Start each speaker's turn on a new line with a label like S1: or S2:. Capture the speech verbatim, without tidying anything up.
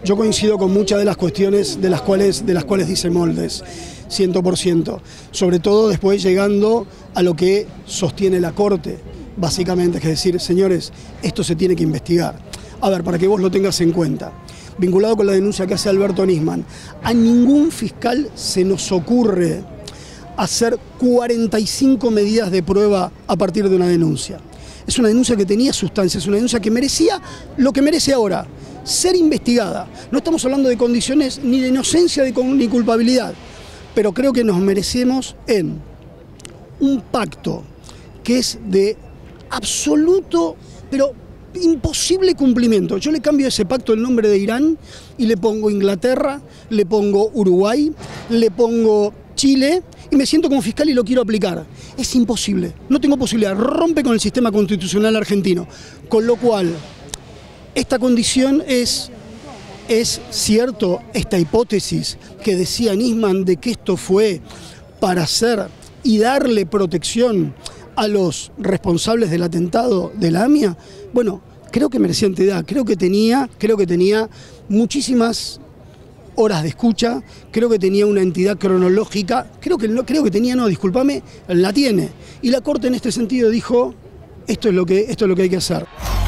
S1: Yo coincido con muchas de las cuestiones de las cuales, de las cuales dice Moldes, cien por ciento. Sobre todo después llegando a lo que sostiene la Corte, básicamente, es decir, señores, esto se tiene que investigar. A ver, para que vos lo tengas en cuenta, vinculado con la denuncia que hace Alberto Nisman, a ningún fiscal se nos ocurre hacer cuarenta y cinco medidas de prueba a partir de una denuncia. Es una denuncia que tenía sustancia, es una denuncia que merecía lo que merece ahora, ser investigada. No estamos hablando de condiciones ni de inocencia ni culpabilidad, pero creo que nos merecemos en un pacto que es de absoluto, pero imposible cumplimiento. Yo le cambio a ese pacto el nombre de Irán y le pongo Inglaterra, le pongo Uruguay, le pongo Chile y me siento como fiscal y lo quiero aplicar. Es imposible, no tengo posibilidad, rompe con el sistema constitucional argentino, con lo cual esta condición es, es cierto, esta hipótesis que decía Nisman de que esto fue para hacer y darle protección a los responsables del atentado de la AMIA, bueno, creo que merecía entidad, creo que tenía, creo que tenía muchísimas horas de escucha, creo que tenía una entidad cronológica, creo que no, creo que tenía, no, discúlpame, la tiene. Y la Corte en este sentido dijo, esto es lo que, esto es lo que hay que hacer.